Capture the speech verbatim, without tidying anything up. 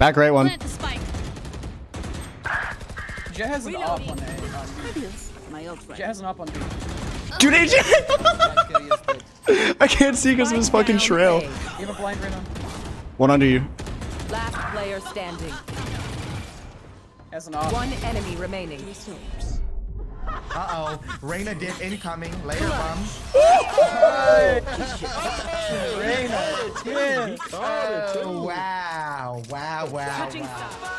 Back right one. Jett has an op on A. Jett has an op on B. Dude, A J! I can't see because of his fucking trail. You have a blind Reyna. One under you. Last player standing. Has an op. One enemy remaining. Uh-oh. Reyna dip incoming. Later, bum. Reyna, yeah. Oh, wow. Wow, wow, wow.